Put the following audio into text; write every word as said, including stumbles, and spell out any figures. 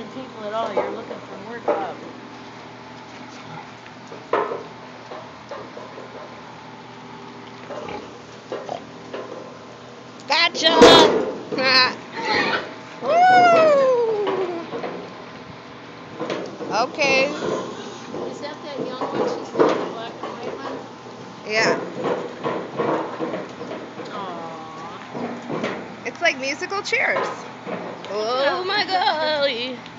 people at all. You're looking for more job. Gotcha! Woo! Okay. Is that that young one? She's got the black and white one? Yeah. Aww. It's like musical chairs. Oh my golly.